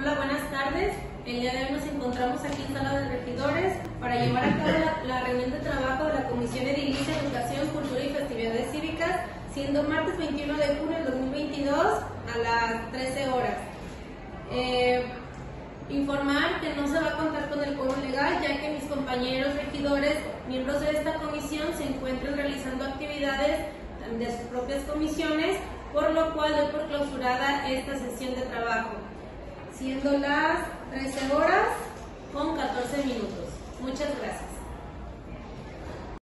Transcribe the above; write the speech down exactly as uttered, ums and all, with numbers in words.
Hola, buenas tardes. El día de hoy nos encontramos aquí en Sala de Regidores para llevar a cabo la, la reunión de trabajo de la Comisión Edilicia, Educación, Cultura y Festividades Cívicas, siendo martes veintiuno de junio del dos mil veintidós a las trece horas. Eh, informar que no se va a contar con el quórum legal, ya que mis compañeros regidores, miembros de esta comisión, se encuentran realizando actividades de sus propias comisiones, por lo cual doy por clausurada esta sesión de trabajo, siendo las trece horas con catorce minutos. Muchas gracias.